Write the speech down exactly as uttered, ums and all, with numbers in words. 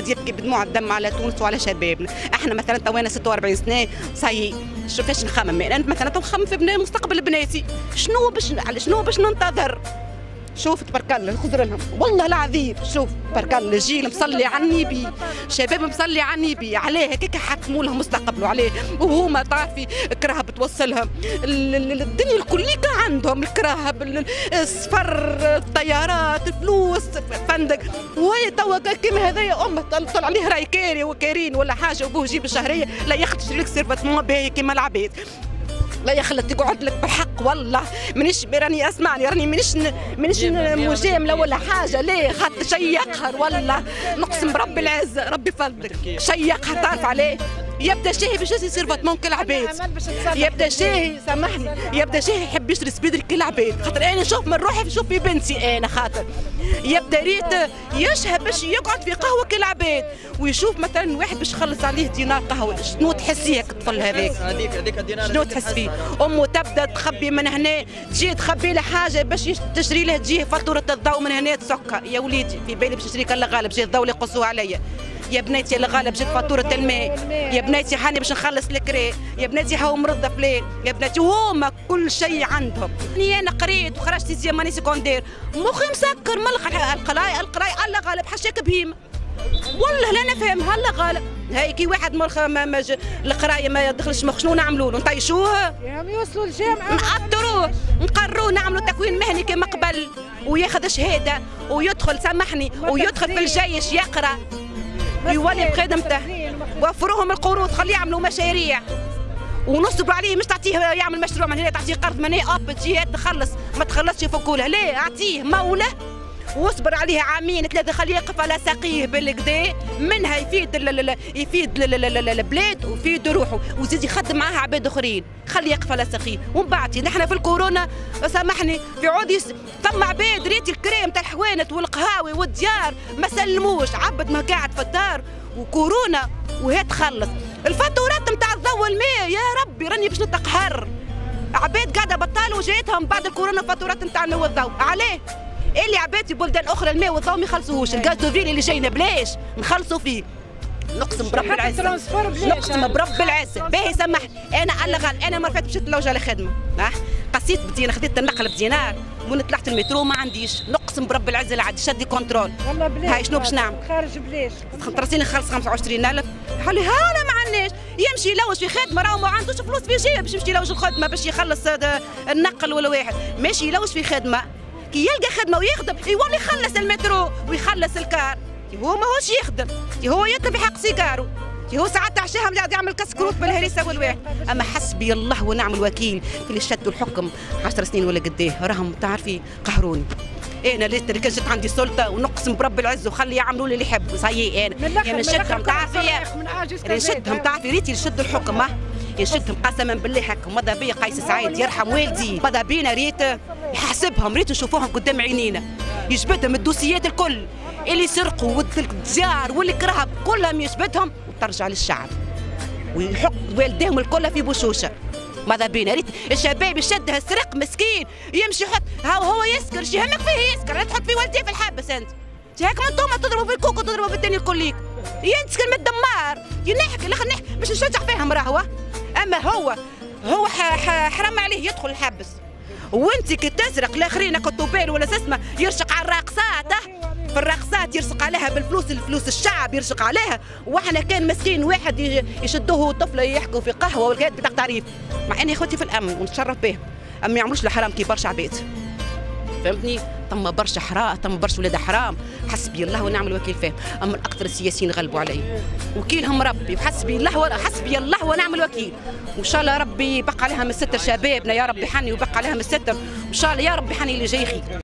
واحد يبكي بدموع الدم على تونس وعلى شبابنا. احنا مثلا تونا ستة وأربعين سنه صاي كيفاش نخمم انا مثلا نخمم في بناء مستقبل بناتي، شنو باش شنو باش ننتظر. شوف تبارك الله خضر لهم والله العظيم. شوف تبارك الله الجيل مصلي على النبي، شباب مصلي على النبي، عليه هكاك حكموا لهم مستقبله عليه، وهما تعرفي الكراهه بتوصلهم الدنيا الكليكه عندهم الكراهه السفر الطيارات الفلوس فندق، وهي توا كيما هذايا امه طلع عليه راي كاري وكارين ولا حاجه وبوه جيب الشهريه لا ياخذ لك سيرفاتمون باهي كيما العباد، لا يخلى تقعد لك بالحق والله مانيش راني اسمعني راني مانيش مانيش مجامله ولا حاجه، ليه خاطر شيء يقهر والله نقسم برب العزه ربي فضلك شيء يقهر. تعرف عليه؟ يبدا شاهي باش يصير فاتمون كالعباد، يبدا شاهي سامحني يبدا شاهي يحب يشري سبيدر كالعباد، خاطر انا نشوف من روحي نشوف في بنتي انا خاطر يبدا ريت يشهى باش يقعد في قهوه كالعباد، ويشوف مثلا واحد باش يخلص عليه دينار قهوه، شنو تحسي هيك الطفل هذاك؟ هذيك هذيك الدينار شنو تحس فيه؟ امه تبدا تخبي من هنا تجي تخبي له حاجه باش تشري له تجيه فاتوره الضوء من هنا تسكر، يا وليدي في بالي باش نشري كلا غالب جي الضوء اللي يقصوه عليا، يا بناتي اللي غالب جات فاتوره الماء، يا بناتي هاني باش نخلص الكري، يا بناتي هاو مرضى فلان، يا بناتي هما كل شيء عندهم. انا قريت وخرجت سيزيام ماني سكوندير مخي مسكر ملقى القرايه القرايه الله غالب حشاك بهيمه والله لا نفهم هلا غالب. هاي كي واحد مرخ ما, ما القرايه ما يدخلش مخ شنو نعملوا له؟ نطيشوه؟ يا يوصلوا الجامعه نقدروه نقروه نعملوا تكوين مهني كما قبل وياخذ شهاده ويدخل سامحني ويدخل في الجيش يقرا يولي بخدمته، وفروهم القروض خليه يعملوا مشاريع ونصبروا عليه، مش تعطيه يعمل مشروع من هنا تعطيه قرض من هنا اب تجي تخلص ما تخلصش يفكوا ليه؟ اعطيه موله واصبر عليه عامين ثلاثه خليه يقف على ساقيه بالكدا منها يفيد ل يفيد البلاد ويفيد روحه وزيد يخدم معاها عباد اخرين، خليه يقف على ساقيه. ومن بعد نحن في الكورونا سامحني في عود ثم عباد ريت الكريم تاع الحوانت والقهاوي والديار ما سلموش، عبد ما قاعد في الدار وكورونا وهي تخلص. الفاتورات نتاع الضوء والماء يا ربي راني باش نتقهر، عباد قاعده بطال وجايتهم بعد الكورونا فاتورات نتاع الماء والضوء، عليه؟ اللي عباد في بلدان اخرى الماء والضوء ما يخلصوهوش، الغازوفيل اللي جاينا بلاش نخلصوا فيه. نقسم برب العزه نقسم برب العزه باهي سامحني انا الله غال انا مرة فاتت مشيت نلوج على خدمه اه قصيت بدينا خديت النقل بدينار ومن طلعت المترو ما عنديش، نقسم برب العزه اللي عندي شدي كونترول والله بلاش. هاي شنو باش نعمل؟ خارج بلاش ترسيني نخلص خمسة وعشرين ألف حالي هاولا ما عندناش، يمشي يلوج في خدمه راهو ما عندوش فلوس في جيبه باش يمشي يلوج الخدمه باش يخلص النقل ولا واحد ماشي يلوج في خدمه كي يلقى خدمه ويخدم يولي يخلص المترو ويخلص الكار، هو ماهوش يخدم هو يطلب حق سيجارو، هو ساعات عشاها قاعد يعمل كسكروت بالهريسه والواحد. اما حسبي الله ونعم الوكيل في اللي شدوا الحكم عشر سنين ولا قديه راهم تعرفي قهروني. انا ليت اللي كان جت عندي سلطه ونقسم برب العز وخلي يعملوا اللي يحبوا صحيح انا يعني نشدهم تعرفي نشدهم تعرفي ريتي نشد الحكم اه يشدهم قسما بالله هكا ماذا بيا قيس سعيد يرحم والدي ماذا بينا ريت يحاسبهم ريت نشوفوهم قدام عينينا يجبدهم الدوسيات الكل اللي سرقوا والديار واللي كرهب كلهم يجبدهم وترجع للشعب ويحط والديهم الكل في بشوشه. ماذا بينا ريت الشباب يشده السرق مسكين يمشي يحط هاو هو يسكر شي يهمك فيه يسكر لا تحط فيه والديه في الحبس انت هيك ما انتم تضربوا في الكوك وتضربوا في الدنيا الكليك ينسكر من الدمار ينحكي لا نحكي باش نشجع فيهم راهو. اما هو هو حرام عليه يدخل الحبس وانت كي تسرق الاخرين كتوبين ولا اسمه يرشق على الراقصات في الراقصات يرشق عليها بالفلوس الفلوس الشعب يرشق عليها، واحنا كان مسكين واحد يشدوه طفله يحكوا في قهوه والكاد بتاع تعريف مع اني اخوتي في الامن ونتشرف بهم اما ما يعملوش الحرام كي برشا عباد فهمتني؟ ثم برشا حرام ثم برشا ولاد حرام حسبي الله ونعم الوكيل فيهم، اما الاكثر السياسيين غلبوا علي وكيلهم ربي وحسبي الله و... حسبي الله ونعم الوكيل وان شاء الله ربي يبقى عليهم الستر شبابنا يا ربي حني ويبقى عليهم الستر وان شاء الله يا ربي حني اللي جاي خير.